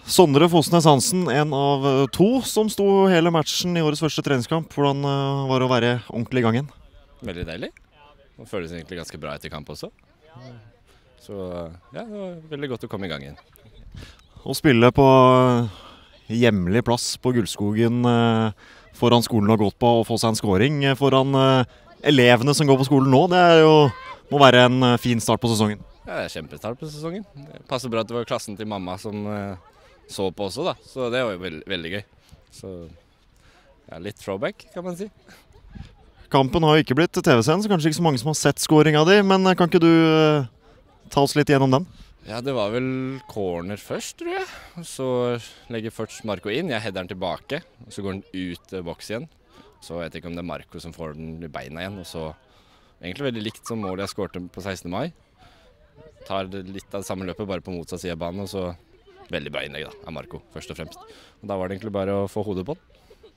Sondre Fosnes Hansen, en av to som sto hele matchen i årets første treningskamp. Hvordan var det å være ordentlig i gangen? Veldig deilig. Det føles egentlig ganske bra etter kamp også. Så ja, det var veldig godt å komme i gang igjen. Å spille på hjemlig plass på Gullskogen foran skolen du har gått på og få seg en scoring foran elevene som går på skolen nå, det er jo, må være en fin start på sesongen. Ja, det er kjempestart på sesongen. Det passer bra at det var klassen til mamma som så på også, da. Så det var jo veldig gøy. Så ja, litt throwback, kan man si. Kampen har jo ikke blitt TV-scenen, så kanskje ikke så mange som har sett scoringa di, men kan ikke du ta oss litt gjennom den? Ja, det var vel corner først, tror jeg. Så legger først Marco inn, jeg header den tilbake, og så går den ut boks igjen. Så jeg vet ikke om det er Marco som får den i beina igjen, og så egentlig veldig likt som målet jeg skårte på 16. mai. Tar litt av det samme løpet, bare på motsatt side av banen, og så veldig bra innlegg da, av Marco, først og fremst. Og da var det egentlig bare å få hodet på den.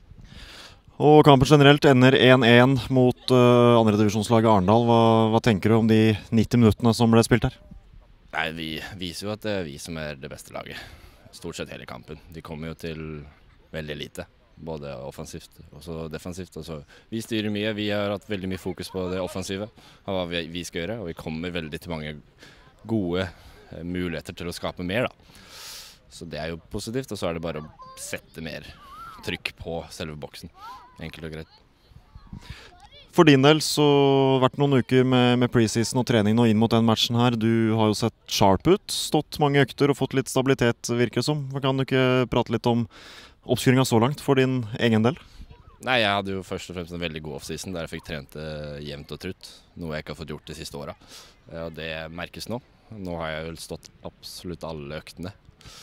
Og kampen generelt ender 1-1 mot andredivisjonslaget Arendal. Hva tenker du om de 90 minuttene som ble spilt her? Nei, vi viser jo at det er vi som er det beste laget. Stort sett hele kampen. De kommer jo til veldig lite. Både offensivt og så defensivt. Og så vi styrer mye. Vi har hatt veldig mye fokus på det offensive. Og hva vi skal gjøre. Og vi kommer veldig til mange gode muligheter til å skape mer, da. Så det er jo positivt. Og så er det bare å sette mer trykk på selve boksen. Enkelt og greit. For din del så har det vært noen uker med preseason og trening nå inn mot den matchen her. Du har jo sett sharp ut, stått mange økter og fått litt stabilitet, virker det som. Kan du ikke prate litt om oppskjøringa så langt for din egen del? Nei, jeg hadde jo først og fremst en veldig god offseason der jeg fikk trent jevnt og trutt. Noe jeg ikke har fått gjort de siste åra. Og det merkes nå. Nå har jeg vel stått absolutt alle øktene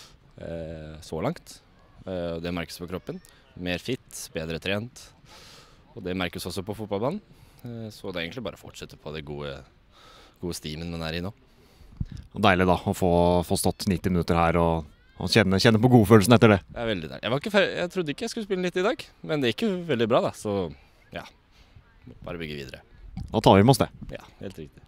så langt. Og det merkes på kroppen. Mer fit, bedre trent. Og det merkes også på fotballbanen. Så det er egentlig bare å fortsette på det gode stimen man er i nå. Deilig da, å få stått 90 minutter her og kjenne på godfølelsen etter det. Det er veldig deilig. Jeg trodde ikke jeg skulle spille 90 i dag, men det gikk jo veldig bra da. Så ja, bare bygge videre. Da tar vi med oss det. Ja, helt riktig.